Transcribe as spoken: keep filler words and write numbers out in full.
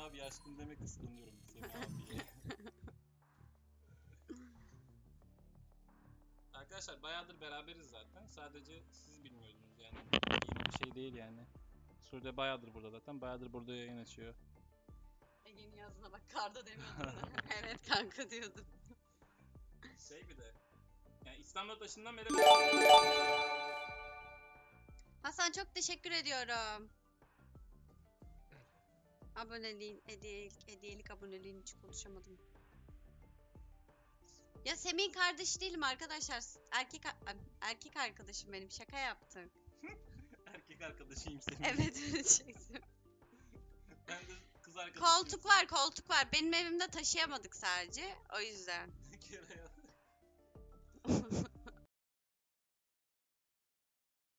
abi aşkım demek kıskanıyorum Semih abiye. Arkadaşlar bayağıdır beraberiz zaten. Sadece siz bilmiyordunuz yani. Yeni bir şey değil yani. Sude bayağıdır burada zaten. Bayağıdır burada yayın açıyor. Ege'nin yazına bak, karda demiyordun da. Evet kanka diyordum. Şey bir de. Yani İstanbul'a taşından beri Hasan çok teşekkür ediyorum. Aboneliğin, hediyelik, hediyelik aboneliğin için konuşamadım. Ya Semih'in kardeşi değilim arkadaşlar. Erkek erkek arkadaşım benim. Şaka yaptım. erkek arkadaşıyım Semih. Evet öyle diyecektim. Ben de kız arkadaşıyım. Koltuk var, koltuk var. Benim evimde taşıyamadık sadece. O yüzden.